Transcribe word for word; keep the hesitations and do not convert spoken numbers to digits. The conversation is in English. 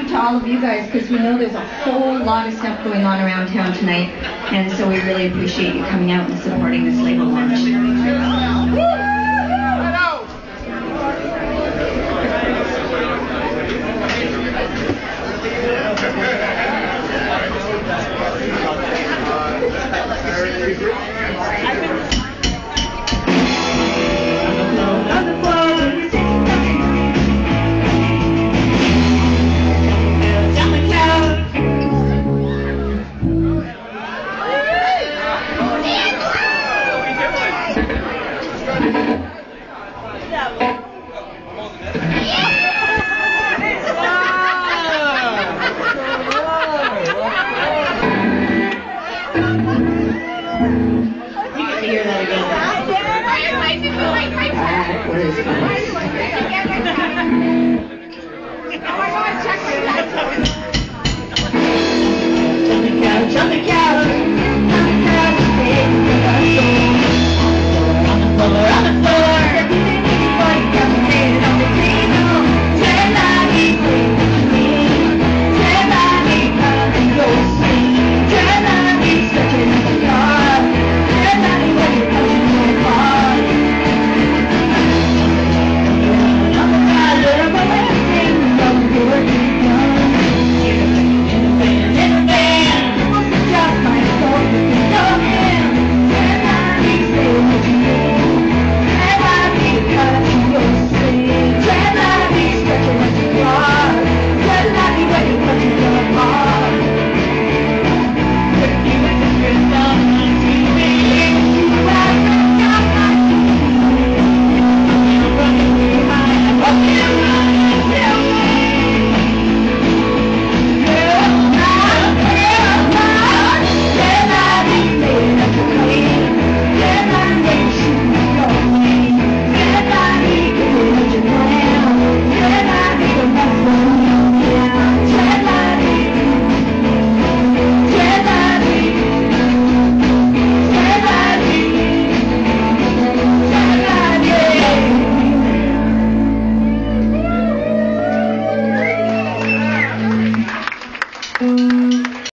to all of you guys, because we know there's a whole lot of stuff going on around town tonight, and so we really appreciate you coming out and supporting this label launch. Hear that again. Alright, where is it?